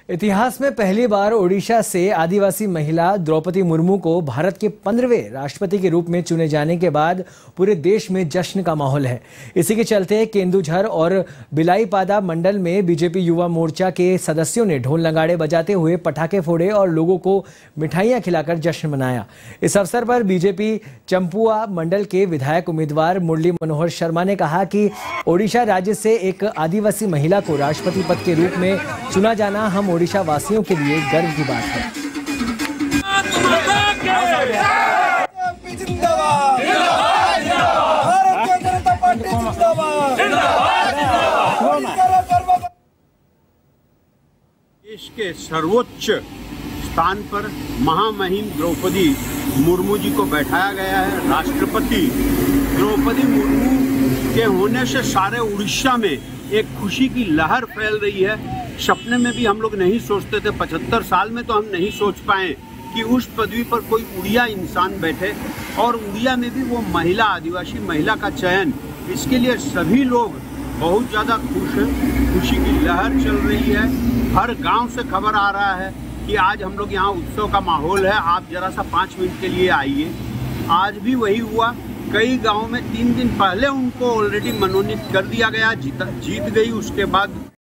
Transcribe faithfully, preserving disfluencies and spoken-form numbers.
इतिहास में पहली बार ओडिशा से आदिवासी महिला द्रौपदी मुर्मू को भारत के पंद्रहवें राष्ट्रपति के रूप में चुने जाने के बाद पूरे देश में जश्न का माहौल है। इसी के चलते केंदुझर और बिलाईपादा मंडल में बीजेपी युवा मोर्चा के सदस्यों ने ढोल नगाड़े बजाते हुए पटाखे फोड़े और लोगों को मिठाइयां खिलाकर जश्न मनाया। इस अवसर पर बीजेपी चंपुआ मंडल के विधायक उम्मीदवार मुरली मनोहर शर्मा ने कहा कि ओडिशा राज्य से एक आदिवासी महिला को राष्ट्रपति पद के रूप में चुना जाना हम ओडिशा वासियों के लिए गर्व की बात है। देश के सर्वोच्च स्थान पर महामहिम द्रौपदी मुर्मू जी को बैठाया गया है। राष्ट्रपति द्रौपदी मुर्मू के होने से सारे उड़ीसा में एक खुशी की लहर फैल रही है। सपने में भी हम लोग नहीं सोचते थे, पचहत्तर साल में तो हम नहीं सोच पाए कि उस पदवी पर कोई उड़िया इंसान बैठे और उड़िया में भी वो महिला, आदिवासी महिला का चयन। इसके लिए सभी लोग बहुत ज़्यादा खुश हैं, खुशी की लहर चल रही है। हर गांव से खबर आ रहा है कि आज हम लोग यहाँ उत्सव का माहौल है, आप जरा सा पाँच मिनट के लिए आइए। आज भी वही हुआ। कई गाँव में तीन दिन पहले उनको ऑलरेडी मनोनीत कर दिया गया, जीत जीत गई। उसके बाद